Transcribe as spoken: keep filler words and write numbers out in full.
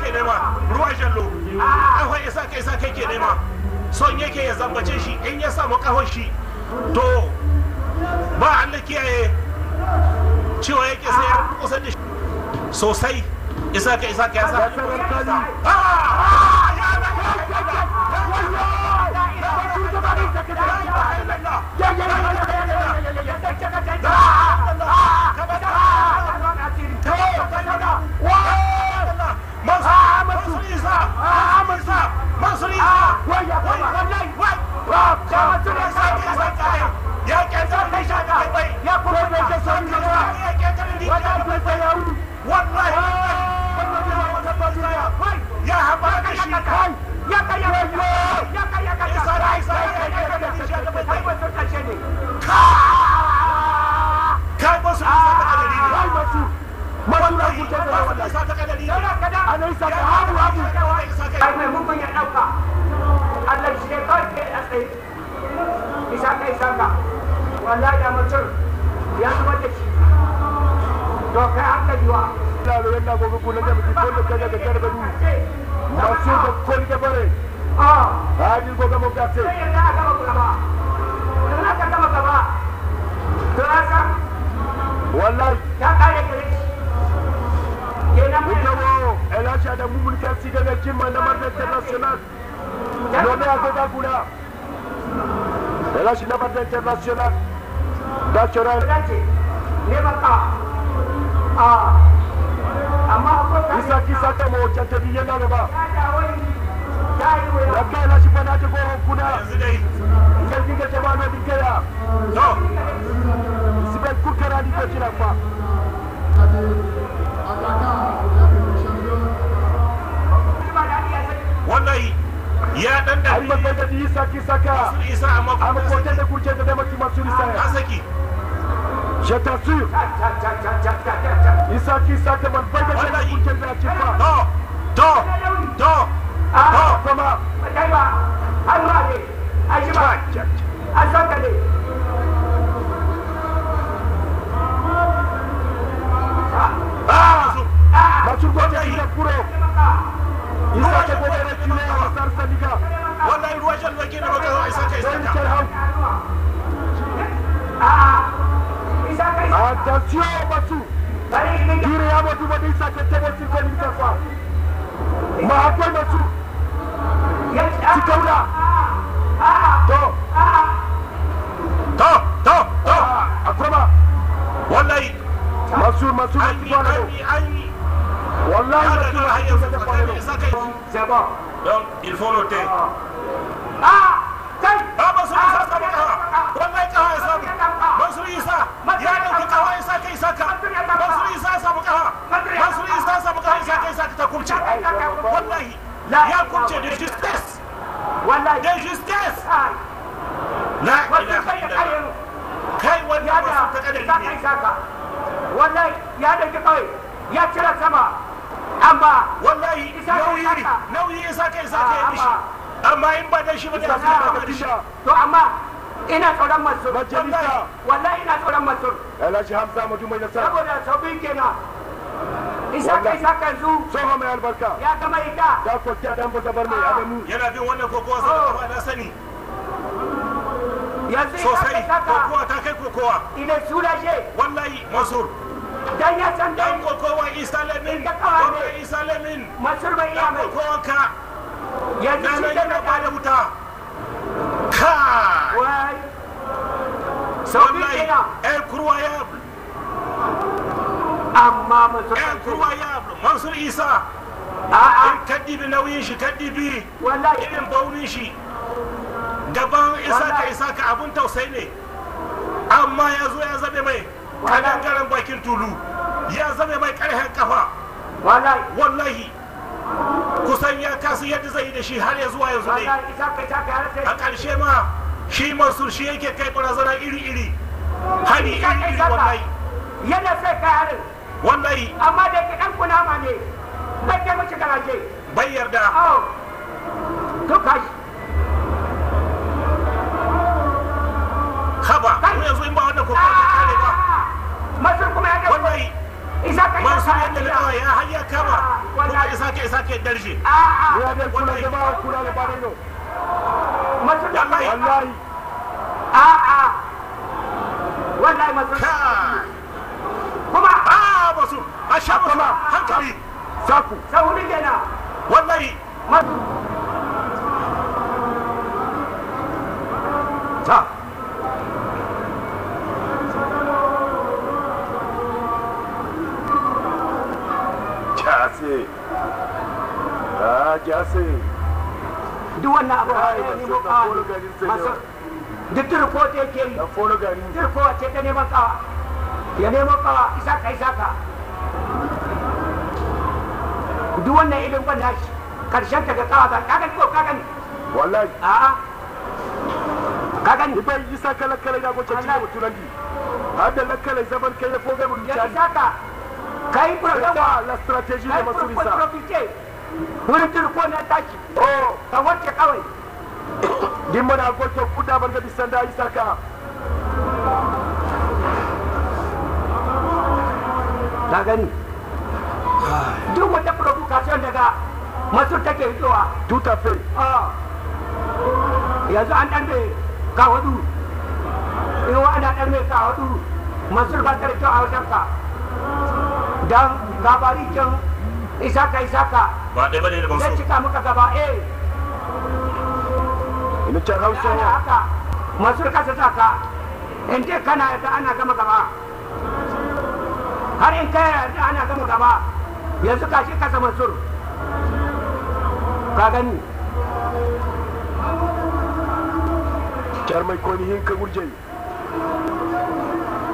yake nema ruwan jallo kahon isa kai isa kai ke nema son yake ya zambace shi in ya samu kahon shi to ba Allah kiyaye cewa yake sai ya kusa da shi sosai isa kai isa kai ya sa wallahi da mutum ya zuba da shi to kai hankali wa la lo yalla go ko nanga mi ko ka ga gar badu masu da ko ga bare ah hadi go ga mo ga te sai ya ga ga ba kana ka ga ba to asa wallahi ya kare kare kenan mai ko ela sha da mu mun ka ci ga kin man da mar international no me ago ga gura ela shi da mar international da chora ne baka ah amma ko isa kisa ta mo ta ta biye na ba ya kai la shi bana ta go kuna yanzu dai sai dinga ta ba no dikaya to sibai ku kara di ko kira fa wallahi ya dan da ai ba ga di isa kisa ka isa amma amma ko ta da kurce da maki masu isa ka saki je t'assure isa kisa ka man ba ga da kurce da ci fa to to to to kuma kai ba Allah ne ai shi ba an san ka ne ah masu ko ta ina kuro isa ka ko da kine a sar sadiga wallahi ruwa jan wake da baka isa kai saka attention masu dire ya mutu ba isa ka tabo ci ko ni ka fa ma akwai masu ci kaula to to to to akwai wallahi masu masu an yi an yi an yi wallahi masu har yanzu tsakanin isa kai c'est bon donc il faut noter ah kai ba ba su isa ka baka wallahi ka ha sabu ba su isa ya dauki ka ha isa kai saka ba su isa sabu ka ba su isa sabu ka isa kai saka ta kurce wallahi ya kurce de justice wallahi de justice la ilaha illallah kai wannan ba su ta kadari ne wallahi ya dauki kai ya cira sama amma wallahi nauyi nauyi isa kai saka ya dishi amma in ba dan shi ba da ba dishi to amma ina tsoron masu majalisa wallahi ina tsoron masu Alhaji Hamza mutum mai nasara saboda sabbin kenan isa kai saka zu soho mai albarka ya gama ita da kwanciya dan ba bar mai adamu yana bin wannan kokowa sai da na sani yanzu sosai kokowa ta kai kokowa ina sulaje wallahi masur dan ya san dan dan kokowa isa lamin Ka kawo ne. kokowa isa lamin masur bai iya dan mai kokowa ka yanzu dan shi yana da ba da wuta ka wai sabbin wallahi kenan el croyable amma masur el croyable mansur isa a'a in kaddibi nauyin shi kaddibi wallahi irin baunin shi gaban isa ka isa ka abun tausayi ne amma ya zo ya zabe mai kadangaren bakin tulu ya zabe mai karhen kafa wallahi wallahi kusan ya kasu yadda zai yi da shi har ya zuwa yanzu ne wallahi isa kai saka har sai a ƙarshe ma shi mansur shi yake kai barazana iri-iri hari iri-iri wallahi yana sai kai harin wallahi amma da ke dan kunama ne bai kai mace garaje bai yarda oh to kai haba ko yanzu in ba wannan kokowa ta kare ba masur kuma ya dauko wallahi masu yadda da kawai ya hayya kama kuma isa ke isa ke darshe ya dai kula jama'a kula da bare no masu da mai wallahi a a wallahi masu kuma a masu a sha kuma hankali saku sauri kenan wallahi masu ta jase ah jase duk wannan abu ai ya ba nemo su da kawa folo garin sai masu duk turko da yake yi da folo gari turko ce ta neman kawa ya nemo kawa isa ka isa ka duk wannan ilin ban nashi karshen ta ga kawa ba ka gani ko ka gani wallahi a'a ka gani bai isa kala kala ga goce ci mutunan di hada la kala zaman kai ya foga mu ya ta isa ka kai programa la strategie kai de masurisa profite wurin turko na tashi oh ka wacce kawai dimma na goce kuda ban ga bisanda isa ka ka gani duk wata provocation daga masu take fitowa tout à fait ah yanzu an dan bai kawadu yawa ana dan mai kawadu masu ba ta kyau a wajen ka dan gabari can isaka isaka ba ɗaya bane da zai masu cika muka gaba eh ina can hausa ana haka masu kasa saka in dai kana yadda ana gama gaba har in kai yadda ana gama gaba yanzu ka shi kasa mansur ka gani jar mai koni hin ka gurje